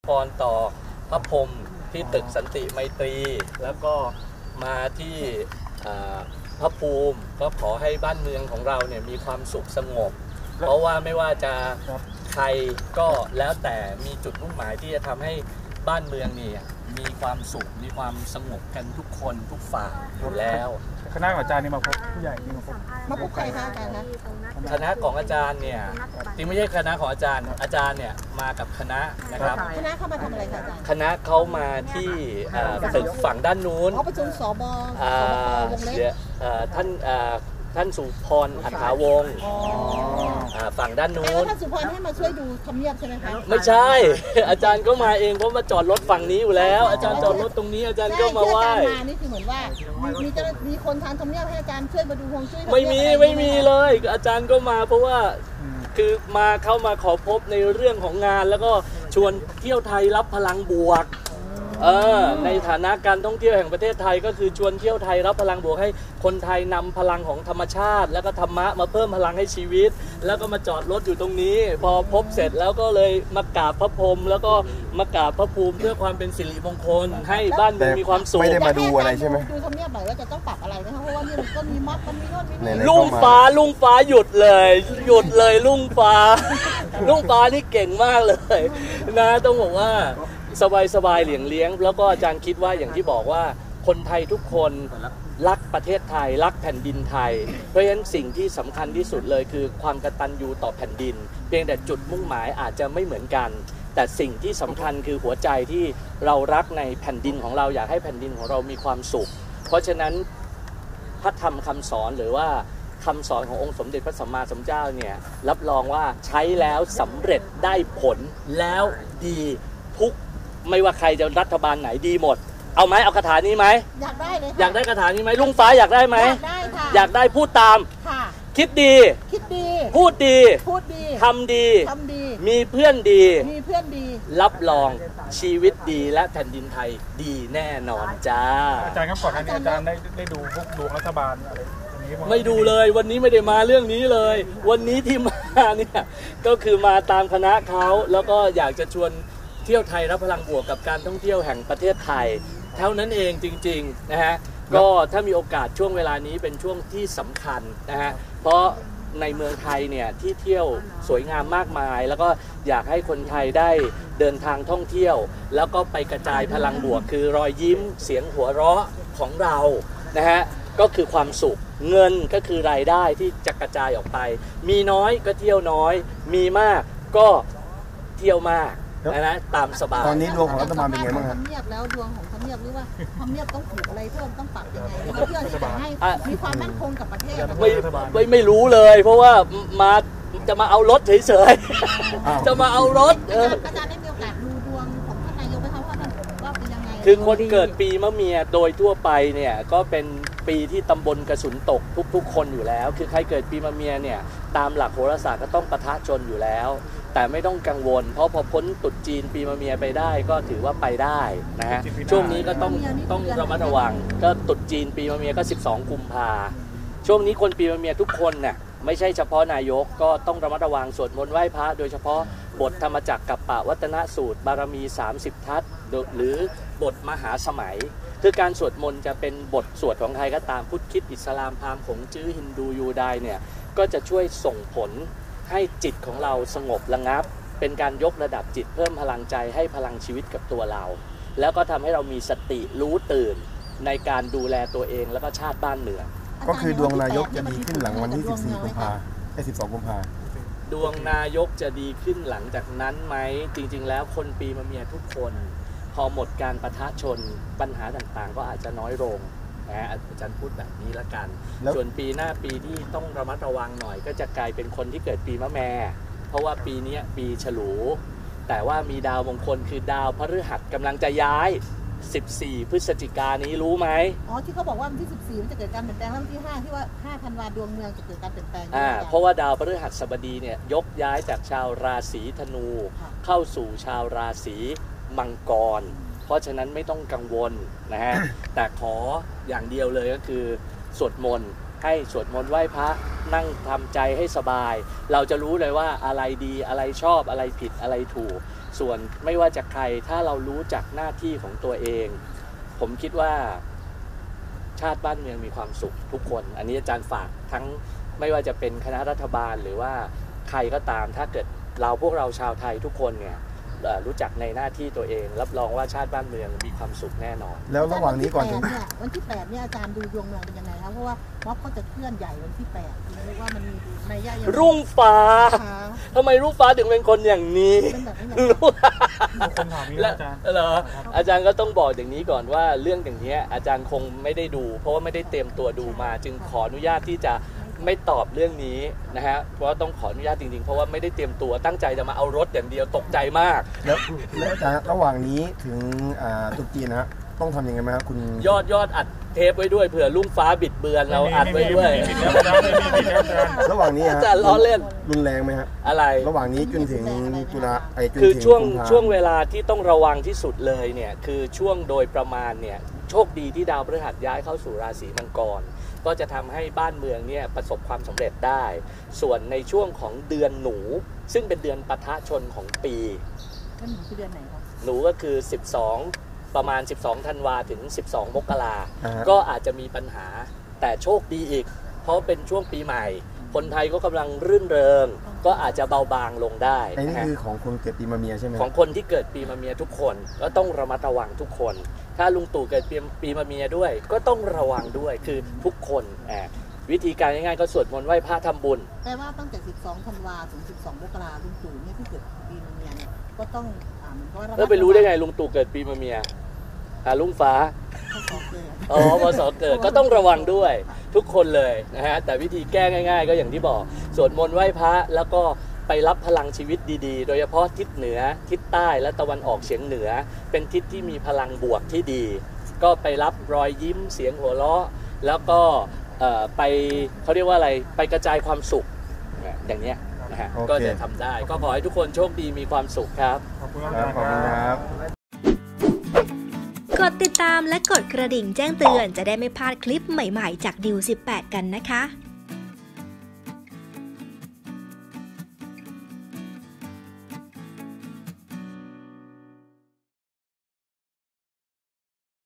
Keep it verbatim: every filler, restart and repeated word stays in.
พรต่อพระพรหมที่ตึกสันติไมตรีแล้วก็มาที่พระภูมิก็ขอให้บ้านเมืองของเราเนี่ยมีความสุขสงบเพราะว่าไม่ว่าจะใครก็แล้วแต่มีจุดมุ่งหมายที่จะทำให้บ้านเมืองเนี่ยมีความสุขมีความสงบกันทุกคนทุกฝ่ายอยู่แล้วคณะของอาจารย์นี่มาพบผู้ใหญ่นี่มาพบมาพบใครคะอาจารย์คะคณะของอาจารย์เนี่ยจริงไม่ใช่คณะของอาจารย์อาจารย์เนี่ยมากับคณะนะครับคณะเข้ามาทำอะไรคะอาจารย์คณะเขามาที่ตึกฝั่งด้านนู้นเขาประชุมสบวงเล็กท่านท่านสุพรอัฏฐาวงศ์ฝั่งด้านนู้นท่านสุพรให้มาช่วยดูทำเนียบใช่ไหมคะไม่ใช่อาจารย์ก็มาเองเพราะมาจอดรถฝั่งนี้อยู่แล้วอาจารย์จอดรถตรงนี้อาจารย์ก็มาไหว้มานี่คือเหมือนว่ามีจะมีคนทางทำเนียบให้อาจารย์ช่วยมาดูฮวงจุ้ยไม่มีไม่มีเลยอาจารย์ก็มาเพราะว่าคือมาเข้ามาขอพบในเรื่องของงานแล้วก็ชวนเที่ยวไทยรับพลังบวกเออในฐานะการท่องเที่ยวแห่งประเทศไทยก็คือชวนเที่ยวไทยรับพลังบวกให้คนไทยนำพลังของธรรมชาติแล้วก็ธรรมะมาเพิ่มพลังให้ชีวิตแล้วก็มาจอดรถอยู่ตรงนี้พอพบเสร็จแล้วก็เลยมากราบพระพรหมแล้วก็มากราบพระภูมิเพื่อความเป็นสิริมงคลให้บ้านเมืองมีความสุขไม่ได้มาดูอะไรใช่ไหมดูทำเนียบหน่อยว่าจะต้องปรับอะไรนะคะเพราะว่านี่มันก็มีม็อบมันมีโน่นมีนี่ลุงฟ้าลุงฟ้าหยุดเลยหยุดเลยลุงฟ้าลุงฟ้านี่เก่งมากเลยนะต้องบอกว่าสบายสบายเหลียงเลี้ยงแล้วก็อาจารย์คิดว่าอย่างที่บอกว่าคนไทยทุกคนรักประเทศไทยรักแผ่นดินไทยเพราะฉะนั้นสิ่งที่สำคัญที่สุดเลยคือความกตัญญูต่อแผ่นดินเพียงแต่จุดมุ่งหมายอาจจะไม่เหมือนกันแต่สิ่งที่สำคัญคือหัวใจที่เรารักในแผ่นดินของเราอยากให้แผ่นดินของเรามีความสุขเพราะฉะนั้นพระธรรมคำสอนหรือว่าคำสอนขององค์สมเด็จพระสัมมาสัมพุทธเจ้าเนี่ยรับรองว่าใช้แล้วสำเร็จได้ผลแล้วดีทุกไม่ว่าใครจะรัฐบาลไหนดีหมดเอาไหมเอาคาถานี้ไหมอยากได้เลยอยากได้คาถานี้ไหมลุงฟ้าอยากได้ไหมอยากได้ค่ะอยากได้พูดตามค่ะคิดดีคิดดีพูดดีพูดดีทำดีทำดีมีเพื่อนดีมีเพื่อนดีรับรองชีวิตดีและแผ่นดินไทยดีแน่นอนจ้าอาจารย์ครับก่อนหน้านี้อาจารย์ได้ได้ดูพวกดวงรัฐบาลอะไรไม่ดูเลยวันนี้ไม่ได้มาเรื่องนี้เลยวันนี้ที่มาเนี่ยก็คือมาตามคณะเขาแล้วก็อยากจะชวนเที่ยวไทยรับพลังบวกกับการท่องเที่ยวแห่งประเทศไทยเท่านั้นเองจริงๆนะฮะก็ถ้ามีโอกาสช่วงเวลานี้เป็นช่วงที่สำคัญนะฮะเพราะในเมืองไทยเนี่ยที่เที่ยวสวยงามมากมายแล้วก็อยากให้คนไทยได้เดินทางท่องเที่ยวแล้วก็ไปกระจายพลังบวกคือรอยยิ้มเสียงหัวเราะของเรานะฮะก็คือความสุขเงินก็คือรายได้ที่จะกระจายออกไปมีน้อยก็เที่ยวน้อยมีมากก็เที่ยวมากนะตามสบายตอนนี้ดวงของรัฐบาลเป็นไงบ้างครับทำเนียบแล้วดวงของทำเนียบหรือว่าทำเนียบต้องถูกอะไรเพิ่มต้องปรับยังไงเพื่อที่จะให้มีความมั่นคงกับประเทศไม่ไม่ไม่รู้เลยเพราะว่ามาจะมาเอารถเฉยๆจะมาเอารถอาจารย์ได้มีโอกาสดูดวงของท่านนายกไหมคะว่ามันว่าเป็นยังไงคือคนเกิดปีมะเมียโดยทั่วไปเนี่ยก็เป็นปีที่ตำบลกระสุนตกทุกๆคนอยู่แล้วคือใครเกิดปีมะเมียเนี่ยตามหลักโหราศาสตร์ก็ต้องปะทะชนอยู่แล้วแต่ไม่ต้องกังวลเพราะพอพ้นตรุษจีนปีมะเมียไปได้ก็ถือว่าไปได้นะฮะช่วงนี้ก็ต้องต้องระมัดระวังก็ตรุษจีนปีมะเมียก็สิบสองกุมภาช่วงนี้คนปีมะเมียทุกคนเนี่ยไม่ใช่เฉพาะนายกก็ต้องระมัดระวังสวดมนต์ไหว้พระโดยเฉพาะบทธรรมจักรกัปปวัตนสูตรบารมีสามสิบทัศน์หรือบทมหาสมัยคือการสวดมนต์จะเป็นบทสวดของใครก็ตามพุทธคริสต์อิสลามพราหมณ์ของจื้อฮินดูยูไดเนี่ยก็จะช่วยส่งผลให้จิตของเราสงบระงับเป็นการยกระดับจิตเพิ่มพลังใจให้พลังชีวิตกับตัวเราแล้วก็ทำให้เรามีสติรู้ตื่นในการดูแลตัวเองแล้วก็ชาติบ้านเมืองก็คือดวงนายกจะดีขึ้นหลังวันที่สิบสี่กุมภาพันธ์ไอ้สิบสองกุมภาพันธ์ดวงนายกจะดีขึ้นหลังจากนั้นไหมจริงๆแล้วคนปีมะเมียทุกคนพอหมดการปะทะชนปัญหาต่างๆก็อาจจะน้อยลงนะอาจารย์พูดแบบนี้ละกันส่วนปีหน้าปีที่ต้องระมัดระวังหน่อยก็จะกลายเป็นคนที่เกิดปีมะแม่เพราะว่าปีนี้ปีฉลูแต่ว่ามีดาวมงคลคือดาวพฤหัสกำลังจะย้ายสิบสี่พฤศจิกายนนี้รู้ไหมอ๋อที่เขาบอกว่าวันที่สิบสี่มันจะเกิดการเปลี่ยนแปลงแล้ววันที่ห้าที่ว่าห้าธันวาคมดวงเมืองจะเกิดการเปลี่ยนแปลงอ่าเพราะว่าดาวพฤหัสบดีเนี่ยยกย้ายจากชาวราศีธนูเข้าสู่ชาวราศีมังกรเพราะฉะนั้นไม่ต้องกังวลนะฮะ แต่ขออย่างเดียวเลยก็คือสวดมนต์ให้สวดมนต์ไหว้พระนั่งทำใจให้สบายเราจะรู้เลยว่าอะไรดีอะไรชอบอะไรผิดอะไรถูกส่วนไม่ว่าจะใครถ้าเรารู้จักหน้าที่ของตัวเอง ผมคิดว่าชาติบ้านเมืองมีความสุขทุกคนอันนี้อาจารย์ฝากทั้งไม่ว่าจะเป็นคณะรัฐบาลหรือว่าใครก็ตามถ้าเกิดเราพวกเราชาวไทยทุกคนเนี่ยรู้จักในหน้าที่ตัวเองรับรองว่าชาติบ้านเมืองมีความสุขแน่นอนแล้วระหว่างนี้ก่อนถึงวันที่แปดเนี่ยอาจารย์ดูดวงเมืองเป็นยังไงครับเพราะว่าม็อบเขาจะเคลื่อนใหญ่วันที่แปดเรียกว่ามันมีในย่ารุ่งฟ้าทำไมรุ่งฟ้าถึงเป็นคนอย่างนี้แล้วเหรออาจารย์ก็ต้องบอกอย่างนี้ก่อนว่าเรื่องอย่างนี้อาจารย์คงไม่ได้ดูเพราะว่าไม่ได้เตรียมตัวดูมาจึงขออนุญาตที่จะไม่ตอบเรื่องนี้นะฮะเพราะต้องขออนุญาตจริงๆเพราะว่าไม่ได้เตรียมตัวตั้งใจจะมาเอารถอย่างเดียวตกใจมากแล้วแล้วอาจารย์ระหว่างนี้ถึงตุ๊กจีนนะต้องทำยังไงไหมครับคุณยอดยอดอัดเทปไว้ด้วยเผื่อลุ่งฟ้าบิดเบือนเราอัดไว้ด้วยระหว่างนี้จะล้อเล่นรุนแรงไหมฮะอะไรระหว่างนี้จนถึงจุฬาไอคือช่วงช่วงเวลาที่ต้องระวังที่สุดเลยเนี่ยคือช่วงโดยประมาณเนี่ยโชคดีที่ดาวพฤหัสย้ายเข้าสู่ราศีมังกรก็จะทำให้บ้านเมืองเนี่ยประสบความสำเร็จได้ส่วนในช่วงของเดือนหนูซึ่งเป็นเดือนปะทะชนของปีหนูคือเดือนไหนครับหนูก็คือสิบสองประมาณสิบสองธันวาถึงสิบสองมกราก็อาจจะมีปัญหาแต่โชคดีอีกเพราะเป็นช่วงปีใหม่คนไทยก็กำลังรื่นเริงก็อาจจะเบาบางลงได้อันนี้คือของคนเกิดปีมะเมียใช่ไหมของคนที่เกิดปีมะเมียทุกคนก็ต้องระมัดระวังทุกคนถ้าลุงตู่เกิดปีปีมะเมียด้วยก็ต้องระวังด้วยคือทุกคนแอบวิธีการง่ายๆก็สวดมนต์ไหว้พระทำบุญแปลว่าตั้งแต่สิบสองธันวาถึงสิบสองมกราลุงตู่เนี่ยที่เกิดปีมะเมียเนี่ยก็ต้องอ่ามันก็แล้วไปรู้ได้ไงลุงตู่เกิดปีมะเมียหาลุงฟ้าอ๋อพศเกิดก็ต้องระวังด้วยทุกคนเลยนะฮะแต่วิธีแก้ง่ายๆก็อย่างที่บอกสวดมนต์ไหว้พระแล้วก็ไปรับพลังชีวิตดีๆโดยเฉพาะทิศเหนือทิศใต้และตะวันออกเฉียงเหนือเป็นทิศที่มีพลังบวกที่ดีก็ไปรับรอยยิ้มเสียงหัวเราะแล้วก็ไปเขาเรียกว่าอะไรไปกระจายความสุขอย่างนี้นะฮะก็จะทำได้ก็ขอให้ทุกคนโชคดีมีความสุขครับขอบคุณครับกดติดตามและกดกระดิ่งแจ้งเตือนจะได้ไม่พลาดคลิปใหม่ๆจากดิวสิบแปดกันนะคะ